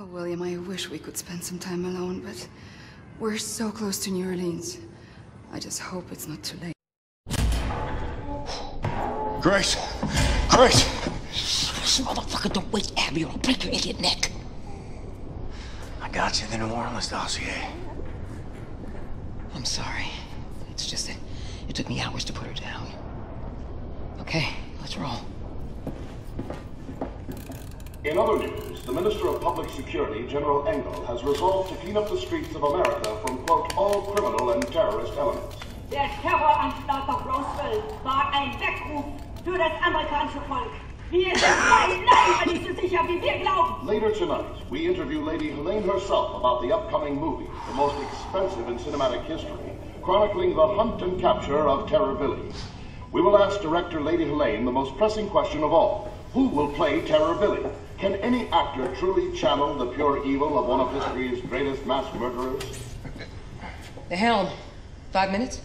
Oh, William, I wish we could spend some time alone, but we're so close to New Orleans. I just hope it's not too late. Grace! Grace! This motherfucker, don't wait, Abby, or I'll break your idiot neck. I got you the New Orleans dossier. I'm sorry. It's just that it took me hours to put her down. Okay, let's roll. In other news, the Minister of Public Security, General Engel, has resolved to clean up the streets of America from, quote, all criminal and terrorist elements. Der Terroranschlag auf Roswell war ein Weckruf für das amerikanische Volk. Wir sind beileibe nicht so sicher, wie wir glauben. Later tonight, we interview Lady Helene herself about the upcoming movie, the most expensive in cinematic history, chronicling the hunt and capture of Terror Billy. We will ask director Lady Helene the most pressing question of all. Who will play Terror Billy? Can any actor truly channel the pure evil of one of history's greatest mass murderers? The helm. 5 minutes?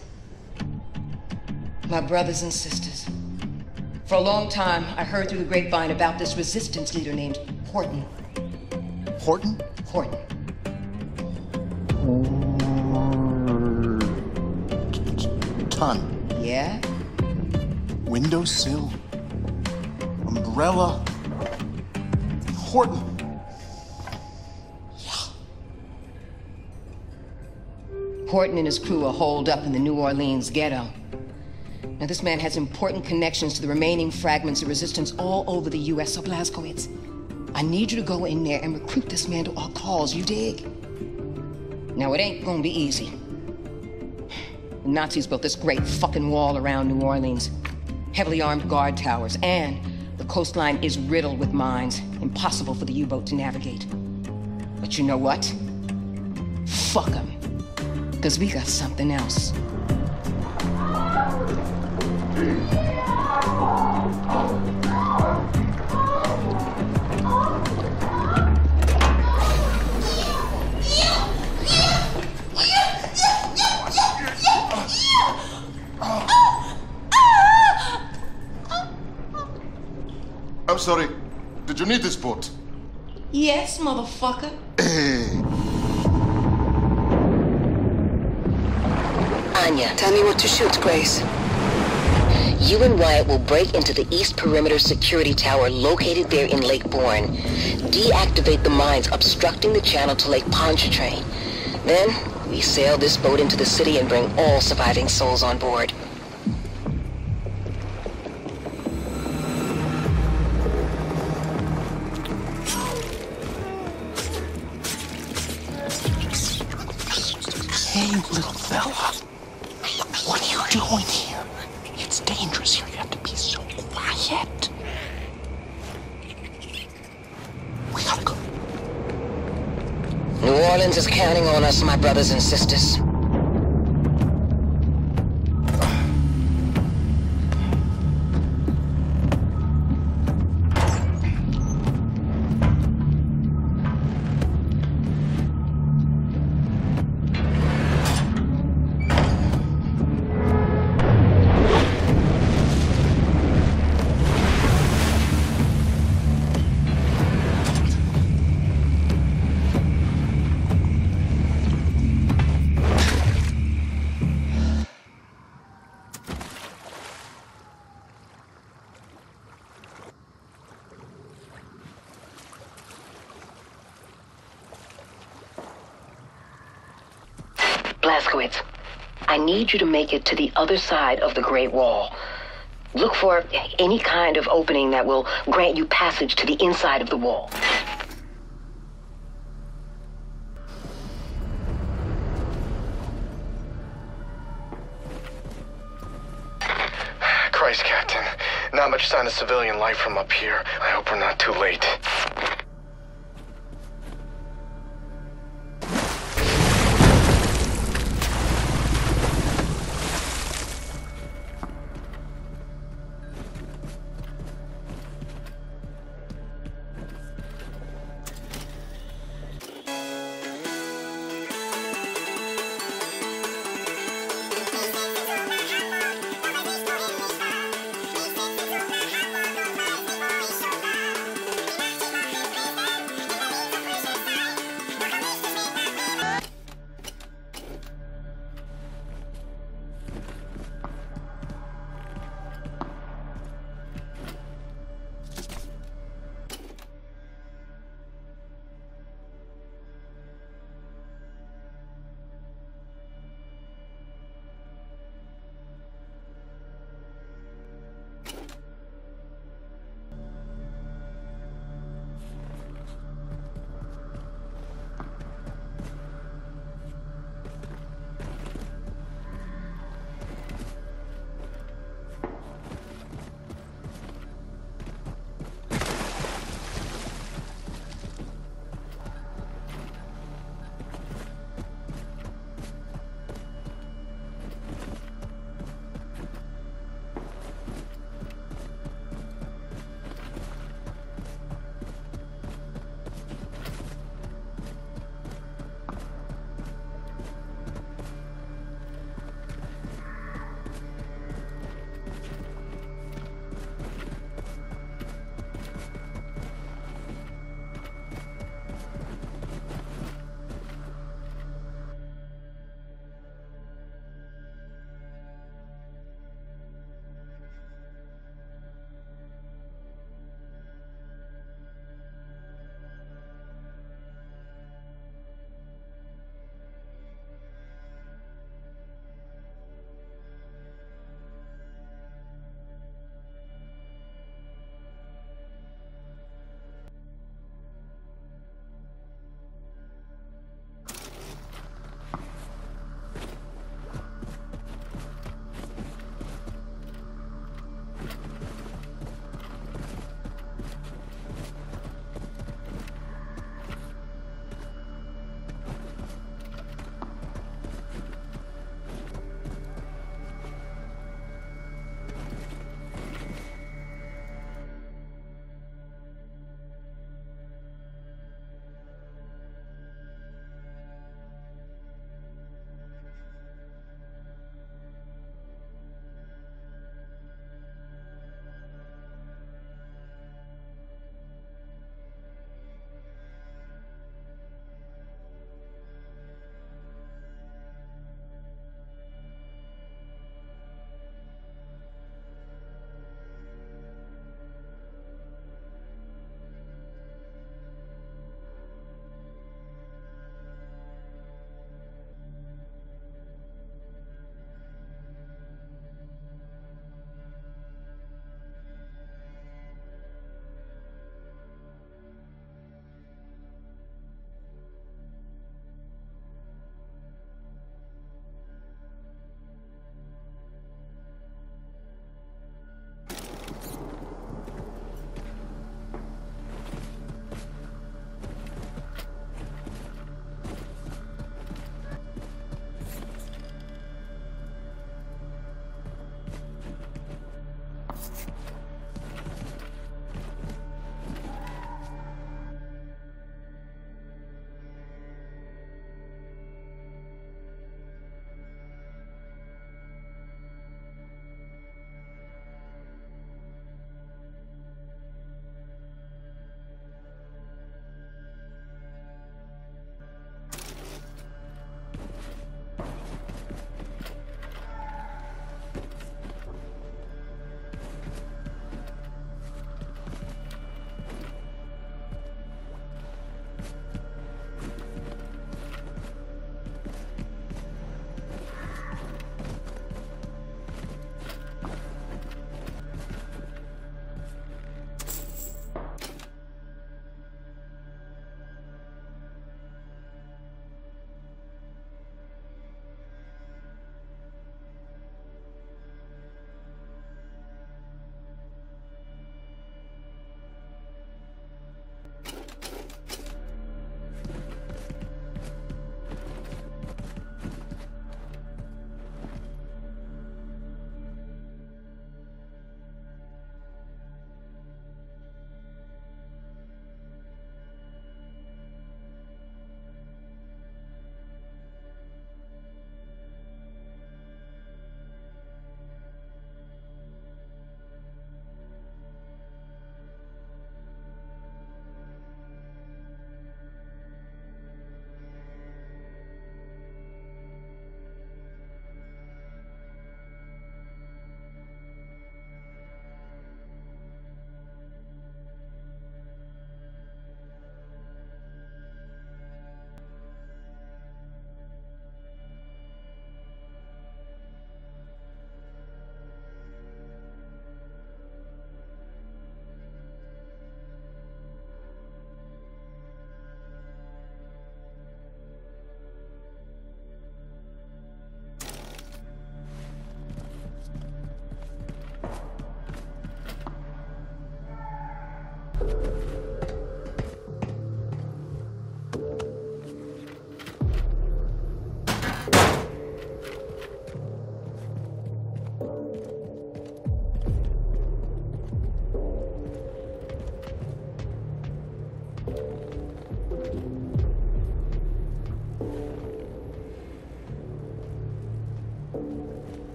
My brothers and sisters. For a long time, I heard through the grapevine about this resistance leader named Horton. Horton? Horton. Ton. Yeah? Windowsill. Umbrella. Horton. Horton and his crew are holed up in the New Orleans ghetto. Now, this man has important connections to the remaining fragments of resistance all over the U.S., so Blazkowicz, I need you to go in there and recruit this man to our cause, you dig? Now, it ain't gonna be easy. The Nazis built this great fucking wall around New Orleans. Heavily armed guard towers, and the coastline is riddled with mines. Impossible for the U-boat to navigate. But you know what? Fuck them. Because we got something else. I'm sorry. Did you need this boat? Yes, motherfucker. Anya, tell me what to shoot, Grace. You and Wyatt will break into the East Perimeter Security Tower located there in Lake Bourne. Deactivate the mines obstructing the channel to Lake Pontchartrain. Then, we sail this boat into the city and bring all surviving souls on board. Hey, little fella. What are you doing here? It's dangerous here. You have to be so quiet. We gotta go. New Orleans is counting on us, my brothers and sisters. Blazkowicz, I need you to make it to the other side of the Great Wall. Look for any kind of opening that will grant you passage to the inside of the wall. Christ, Captain. Not much sign of civilian life from up here. I hope we're not too late.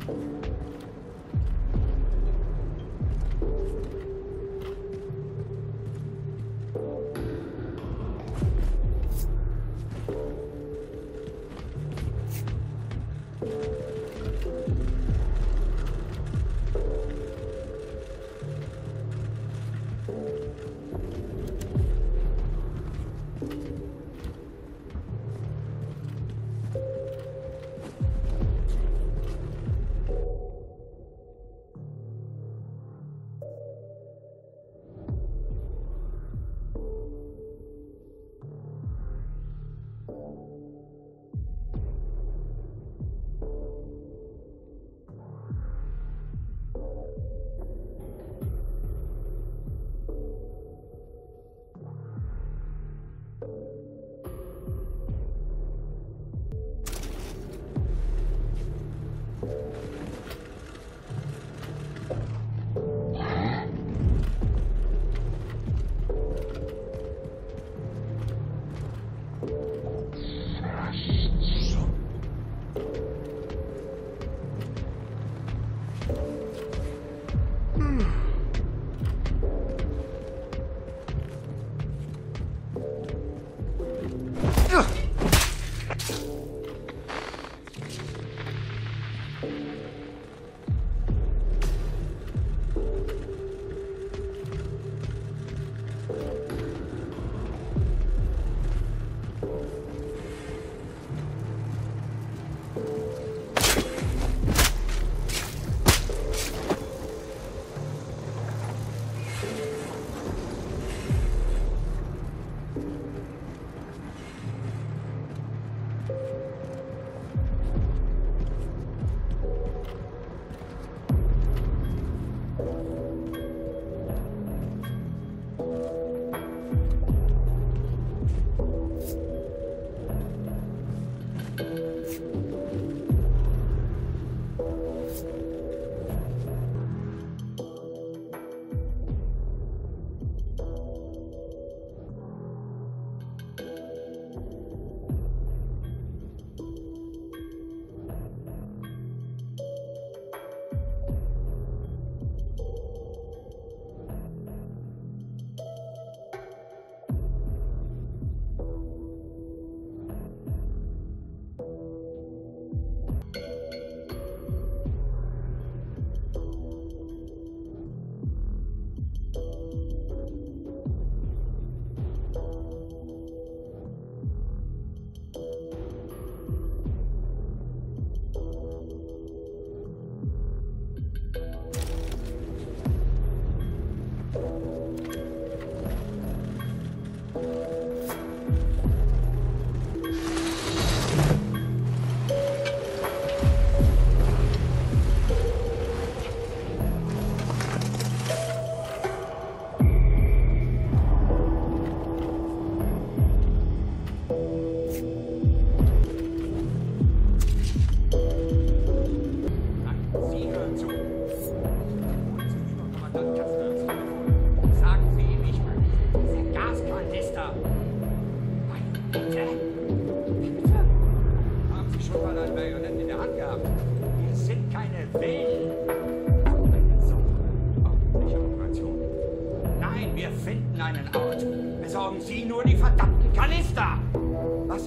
Besorgen Sie nur die verdammten Kanister! Was?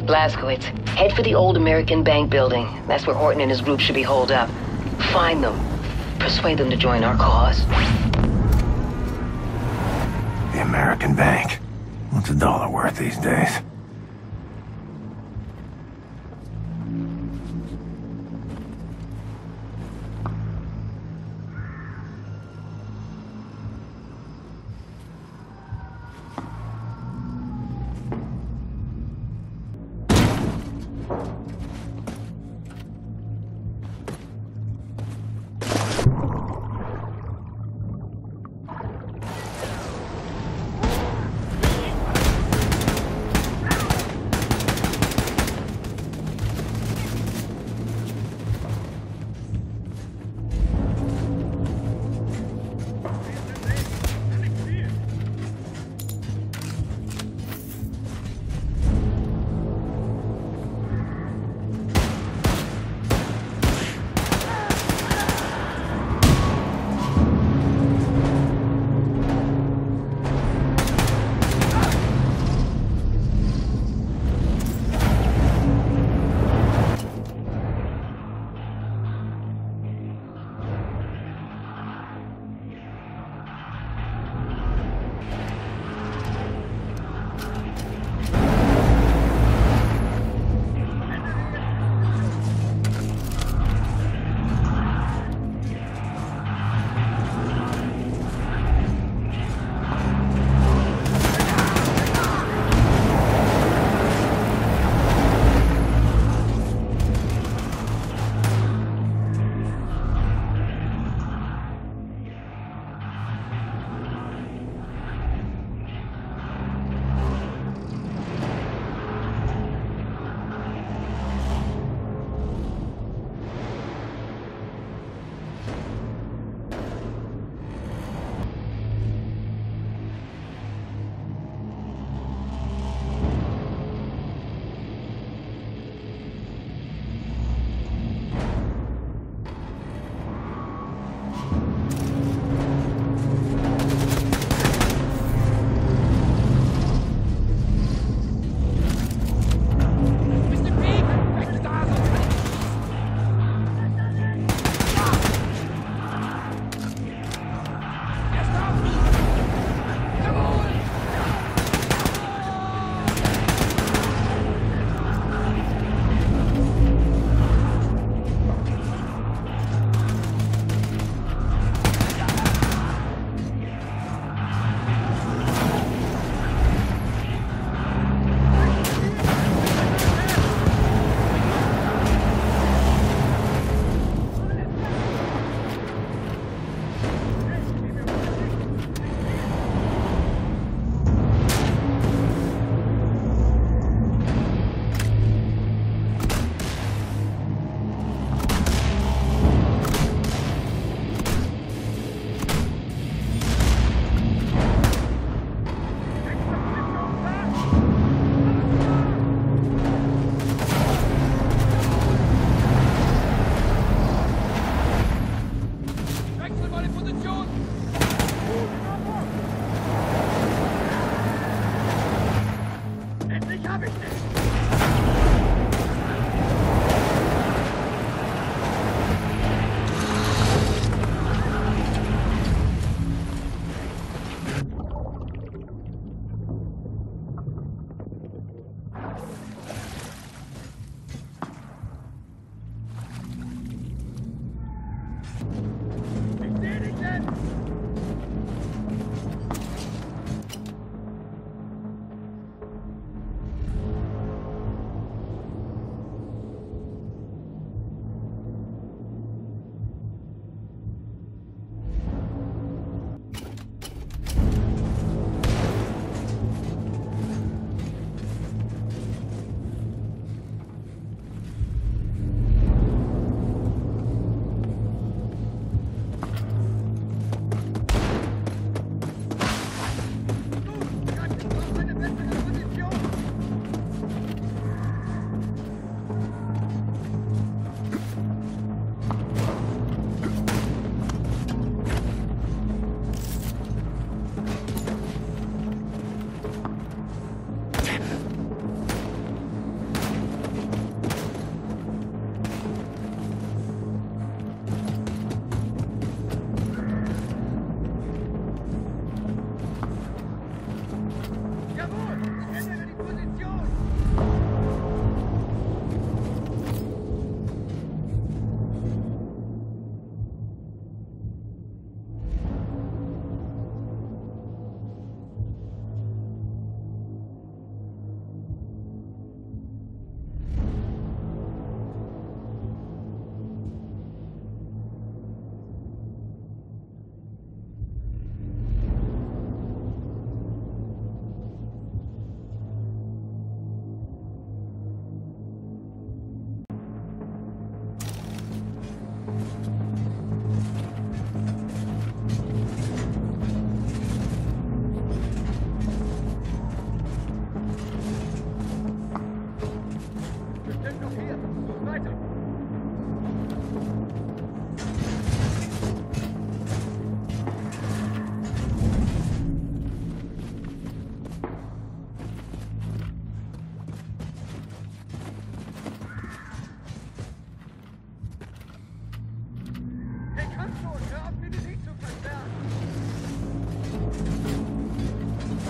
Blazkowicz, head for the old American Bank building. That's where Horton and his group should be holed up. Find them. Persuade them to join our cause. The American Bank. What's a dollar worth these days?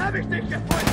hab ich dich gefunden!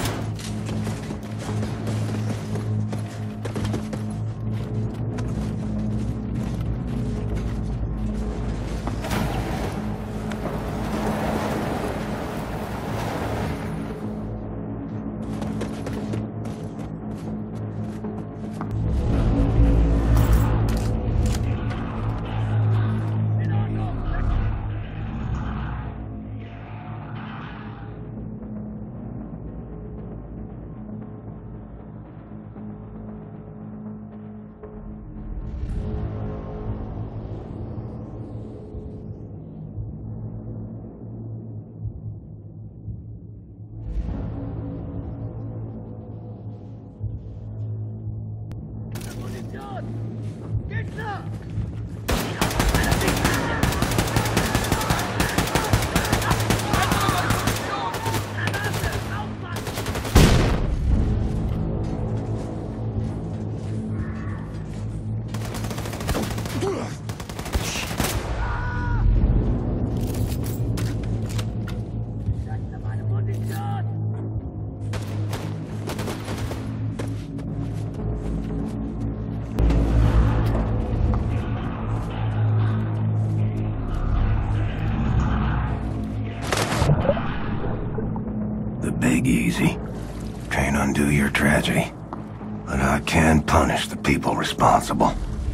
Big easy. Can't undo your tragedy. But I can punish the people responsible.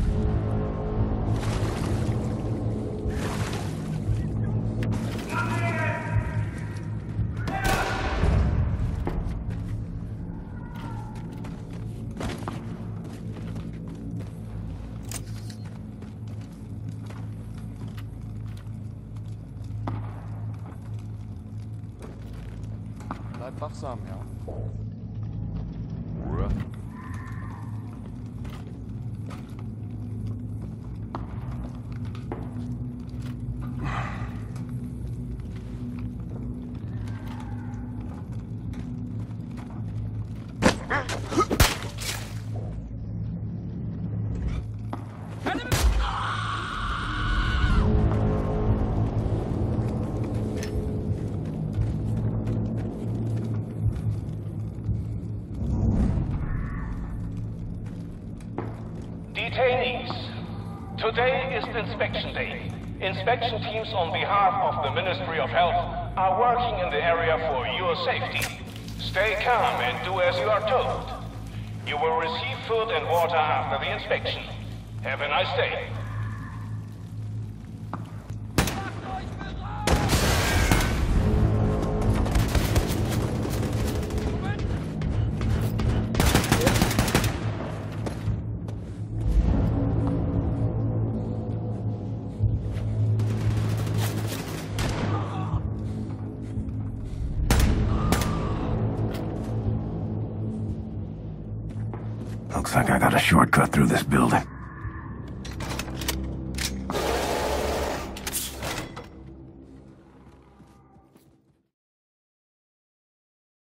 Bleib wachsam, ja. Detainees, today is Inspection Day. Inspection teams on behalf of the Ministry of Health are working in the area for your safety. Stay calm and do as you are told. You will receive food and water after the inspection. Have a nice day. Looks like I got a shortcut through this building.